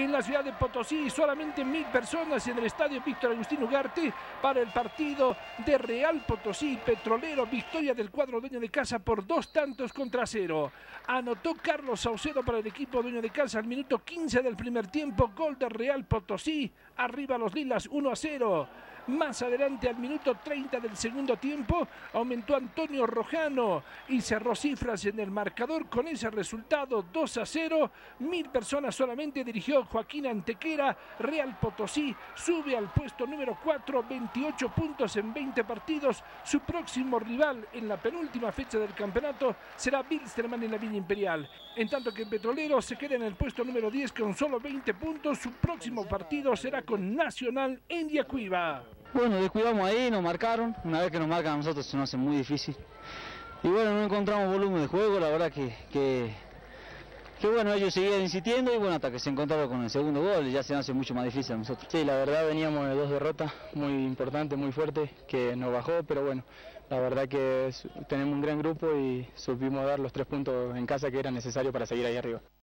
en la ciudad de Potosí. Solamente 1000 personas en el estadio Víctor Agustín Ugarte para el partido de Real Potosí Petrolero. Victoria del cuadro dueño de casa por 2-0. Anotó Carlos Saucedo para el equipo dueño de casa al minuto 15 del primer tiempo. Gol de Real Potosí. Arriba los lilas 1-0. Más adelante, al minuto 30 del segundo tiempo, aumentó Antonio Rojano y cerró cifras en el marcador con ese resultado 2-0. 1000 personas solamente dirigió Joaquín Antequera. Real Potosí sube al puesto número 4, 28 puntos en 20 partidos. Su próximo rival en la penúltima fecha del campeonato será Wilstermann en la Villa Imperial. En tanto que Petrolero se queda en el puesto número 10 con solo 20 puntos. Su próximo partido será con Nacional en Yacuiba. Bueno, descuidamos ahí, nos marcaron. Una vez que nos marcan a nosotros se nos hace muy difícil. Y bueno, no encontramos volumen de juego, la verdad que bueno, ellos seguían insistiendo y bueno, hasta que se encontraron con el segundo gol ya se hace mucho más difícil a nosotros. Sí, la verdad veníamos de 2 derrotas muy importantes, muy fuertes, que nos bajó, pero bueno, la verdad que tenemos un gran grupo y supimos dar los 3 puntos en casa que eran necesarios para seguir ahí arriba.